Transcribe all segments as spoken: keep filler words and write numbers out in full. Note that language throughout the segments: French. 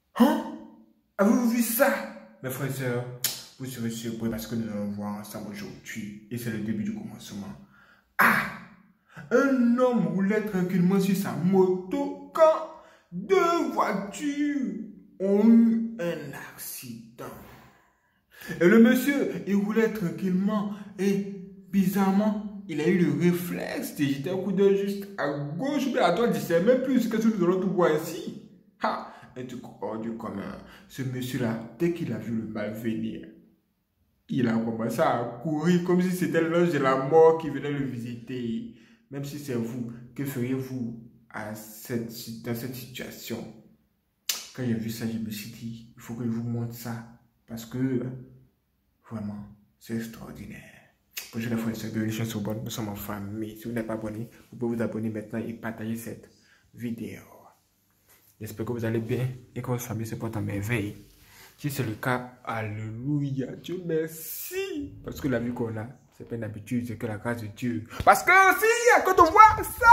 Hein? Avez-vous vu ça? Mes frères et sœurs, vous serez surpris parce que nous allons voir ensemble aujourd'hui. Et c'est le début du commencement. Ah! Un homme roulait tranquillement sur sa moto quand deux voitures ont eu un accident. Et le monsieur, il roulait tranquillement et bizarrement, il a eu le réflexe de jeter un coup d'œil juste à gauche ou à droite. Il ne sait même plus ce que nous allons tout voir ici. Ha! Un truc hors du commun. Ce monsieur-là, dès qu'il a vu le mal venir, il a commencé à courir comme si c'était l'ange de la mort qui venait le visiter. Même si c'est vous, que feriez-vous à cette, dans cette situation? Quand j'ai vu ça, je me suis dit, il faut que je vous montre ça. Parce que, vraiment, c'est extraordinaire. Bonjour les frères et sœurs, bienvenue sur Sobonne, nous sommes en famille. Si vous n'êtes pas abonné, vous pouvez vous abonner maintenant et partager cette vidéo. J'espère que vous allez bien et que votre famille se porte en merveille. Si c'est le cas, alléluia, Dieu merci. Parce que la vie qu'on a, c'est pas une habitude, c'est que la grâce de Dieu. Parce que si, quand on voit ça,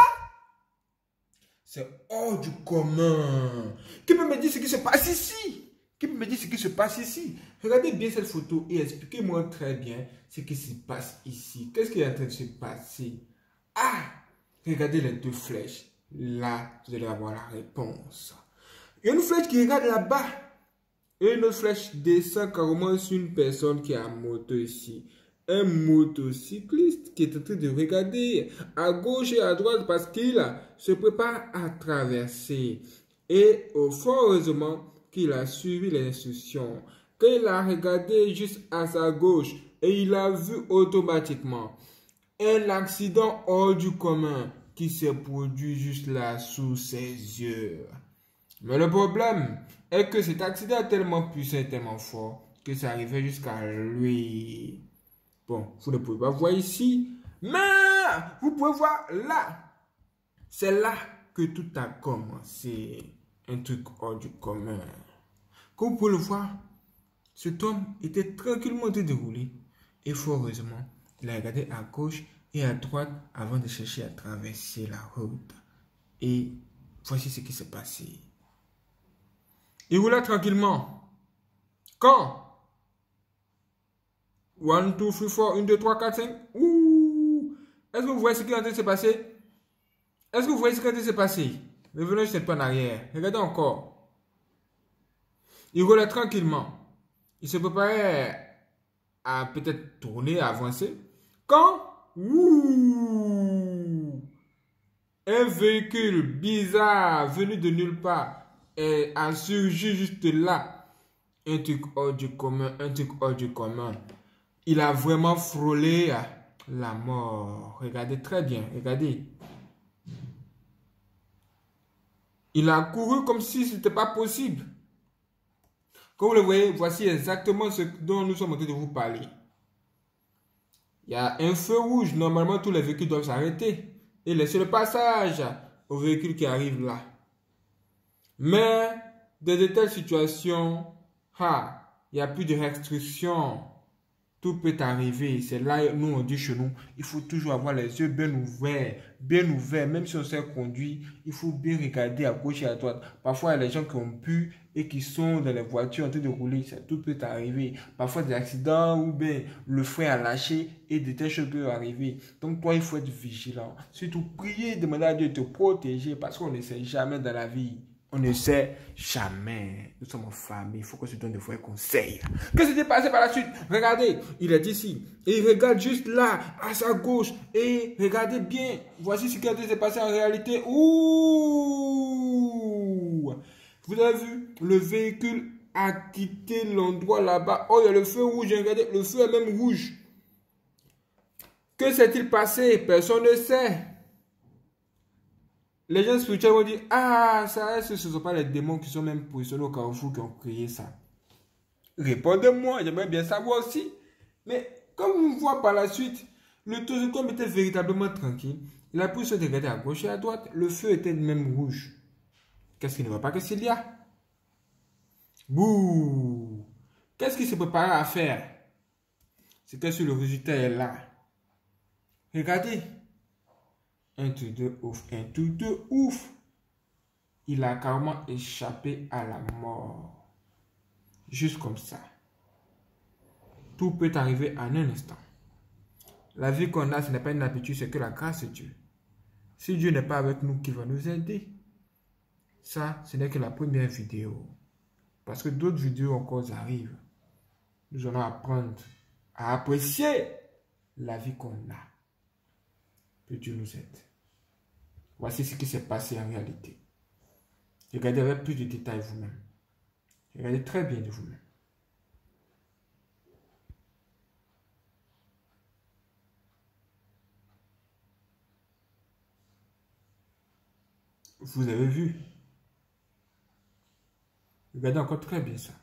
c'est hors du commun. Qui peut me dire ce qui se passe ici? Qui peut me dire ce qui se passe ici? Regardez bien cette photo et expliquez-moi très bien ce qui se passe ici. Qu'est-ce qui est en train de se passer? Ah, regardez les deux flèches. Là, vous allez avoir la réponse. Il y a une flèche qui regarde là-bas. Et une autre flèche descend carrément sur une personne qui est à moto ici. Un motocycliste qui est en train de regarder à gauche et à droite parce qu'il se prépare à traverser. Et oh, fort heureusement qu'il a suivi les instructions. Quand il a regardé juste à sa gauche et il a vu automatiquement un accident hors du commun qui s'est produit juste là sous ses yeux. Mais le problème est que cet accident est tellement puissant et tellement fort que ça arrivait jusqu'à lui. Bon, vous ne pouvez pas voir ici, mais vous pouvez voir là. C'est là que tout a commencé. Un truc hors du commun. Comme vous pouvez le voir, cet homme était tranquillement en train de rouler. Et fort heureusement, il a regardé à gauche et à droite avant de chercher à traverser la route. Et voici ce qui s'est passé. Il roulait tranquillement. Quand? un, deux, trois, quatre, un, deux, trois, quatre, cinq. Ouh! Est-ce que vous voyez ce qui est en train de se passer? Est-ce que vous voyez ce qui est en train de se passer? Revenons juste un peu en arrière. Regardez encore. Il roulait tranquillement. Il se préparait à peut-être tourner, à avancer. Quand? Ouh! Un véhicule bizarre venu de nulle part et a surgi juste là. Un truc hors du commun, un truc hors du commun. Il a vraiment frôlé la mort. Regardez très bien, regardez. Il a couru comme si ce n'était pas possible. Comme vous le voyez, voici exactement ce dont nous sommes en train de vous parler. Il y a un feu rouge. Normalement, tous les véhicules doivent s'arrêter et laisser le passage aux véhicules qui arrivent là. Mais dans de telles situations, ah, il n'y a plus de restrictions. Tout peut arriver. C'est là, nous, on dit chez nous, il faut toujours avoir les yeux bien ouverts. Bien ouverts. Même si on sait conduire, il faut bien regarder à gauche et à droite. Parfois, il y a les gens qui ont bu et qui sont dans les voitures en train de rouler. Ça, tout peut arriver. Parfois, des accidents ou bien le frein a lâché et de telles choses peuvent arriver. Donc, toi, il faut être vigilant. Surtout, prier, demander à Dieu de te protéger parce qu'on ne sait jamais dans la vie. On ne sait jamais. Nous sommes en famille. Il faut qu'on se donne de vrais conseils. Qu'est-ce qui s'est passé par la suite? Regardez, il est ici. Et il regarde juste là, à sa gauche. Et regardez bien. Voici ce qui s'est passé en réalité. Ouh! Vous avez vu? Le véhicule a quitté l'endroit là-bas. Oh, il y a le feu rouge. Regardez, le feu est même rouge. Que s'est-il passé? Personne ne sait. Les gens spirituels vont dire, ah, ça, ce ne sont pas les démons qui sont même positionnés au carrefour qui ont créé ça. Répondez-moi, j'aimerais bien savoir aussi. Mais comme on voit par la suite, le Tozocom était véritablement tranquille. Il a pu se regarder à gauche et à droite. Le feu était même rouge. Qu'est-ce qui ne va pas? Qu'est-ce qu'il y a? Bouh! Qu'est-ce qu'il se préparait à faire? C'est que si le résultat est là. Regardez. Un truc de ouf, un truc de ouf. il a carrément échappé à la mort. Juste comme ça. Tout peut arriver en un instant. La vie qu'on a, ce n'est pas une habitude, c'est que la grâce de Dieu. Si Dieu n'est pas avec nous, qui va nous aider? Ça, ce n'est que la première vidéo. Parce que d'autres vidéos encore arrivent. Nous allons apprendre à apprécier la vie qu'on a. Que Dieu nous aide. Voici ce qui s'est passé en réalité. Regardez avec plus de détails vous-même. Regardez très bien de vous-même. Vous avez vu? Regardez encore très bien ça.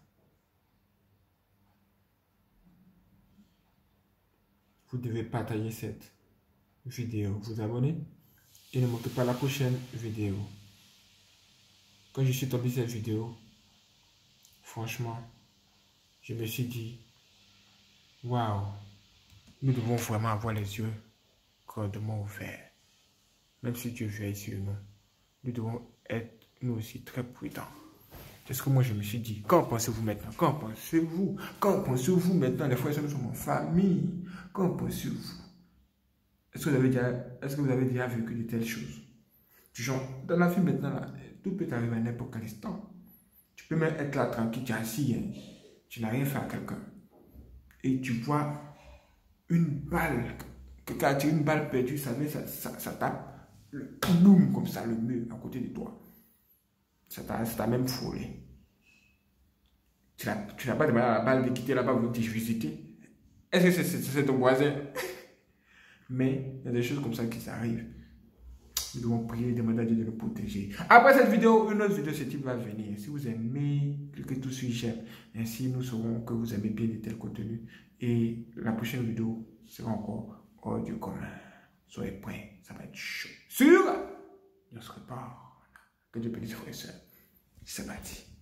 Vous devez partager cette vidéo, vous abonner et ne manquez pas la prochaine vidéo. Quand je suis tombé sur cette vidéo, franchement, je me suis dit, waouh, nous devons vraiment avoir les yeux grandement ouverts. Même si Dieu veille sur nous, nous devons être nous aussi très prudents. C'est ce que moi je me suis dit. Qu'en pensez-vous maintenant? Qu'en pensez-vous? Qu'en pensez-vous maintenant? Les frères et sœurs, nous sommes en famille. Qu'en pensez-vous? Est-ce que vous avez déjà, est-ce que vous avez déjà vécu de telles choses? Du genre, dans la vie maintenant, là, tout peut arriver à n'importe quel instant. Tu peux même être là tranquille, tu es assis, hein, tu n'as rien fait à quelqu'un. Et tu vois une balle, quelqu'un a tiré une balle perdue, ça, ça, ça, ça tape, le boum, comme ça, le mur à côté de toi. Ça t'a même frôlé. Tu n'as pas demandé à la balle de quitter là-bas pour te visiter. Est-ce que c'est ton voisin? Mais il y a des choses comme ça qui arrivent. Nous devons prier et demander à Dieu de nous protéger. Après cette vidéo, une autre vidéo de ce type va venir. Si vous aimez, cliquez tout sur j'aime. Ainsi, nous saurons que vous aimez bien de tels contenus. Et la prochaine vidéo sera encore hors du commun. Soyez prêts, ça va être chaud. Sur, on se prépare. Que Dieu bénisse frères et sœurs. C'est parti.